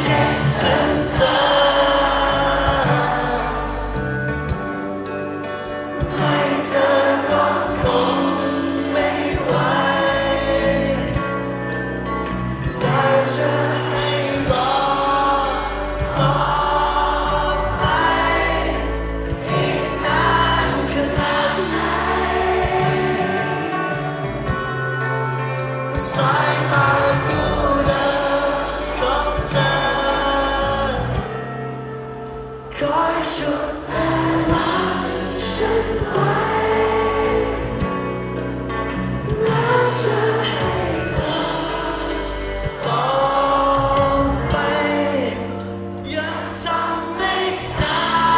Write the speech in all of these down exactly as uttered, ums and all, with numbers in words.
คิดถึงเธอให้เธอก็คงไม่ไหวแล้วจะให้รอต่อไปอีกนานขนาดไหนสายตาผู้เดินของเธอคอยฉุดเวลาฉันไว้แล้วจะให้รอต่อไปยังทำไม่ได้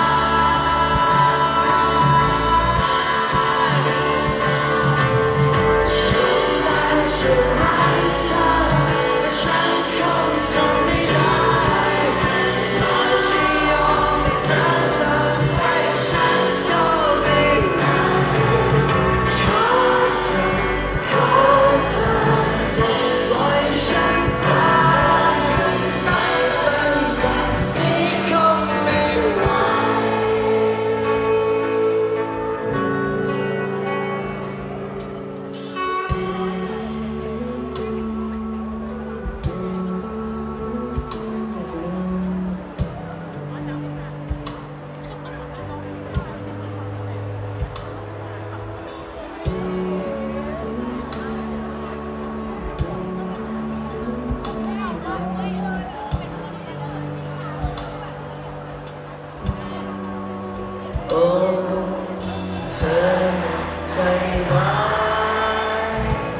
ช่วยได้ช่วยให้เธอแต่ฉันคงทำไม่ได้น้อยที่ยอมให้เธอจากไปฉันก็ไม่ได้ขอเธอขอเธอปล่อยฉันไปฉันไม่เป็นแบบนี้คงไม่ไหวโอ้เธอใจร้าย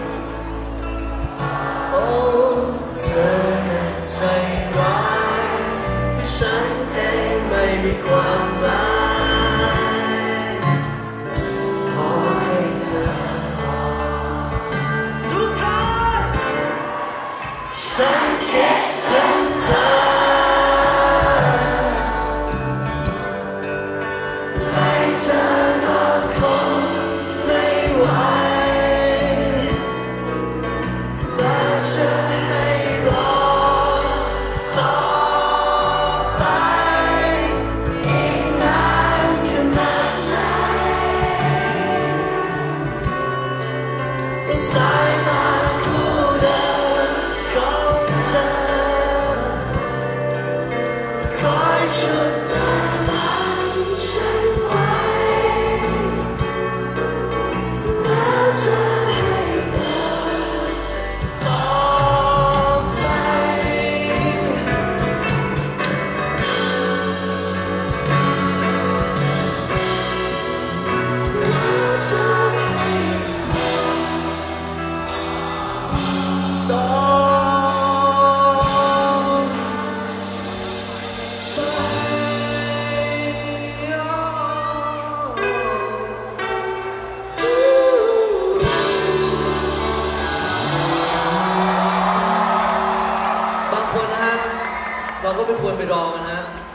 โอ้เธอใจร้ายฉันเองไม่มีความหมายขอให้เธอทุกครั้งฉันคิดถึงเธอให้เธอก็คงไม่ไหวและจะให้รอต่อไปอีกนานขนาดไหนสายตาคู่เดินของเธอคอยฉุดเวลาฉันไว้แล้วจะให้เดินต่อไปแล้วจะให้ต่อบางคนนะฮะเราก็ไม่ควรไปรอมันนะ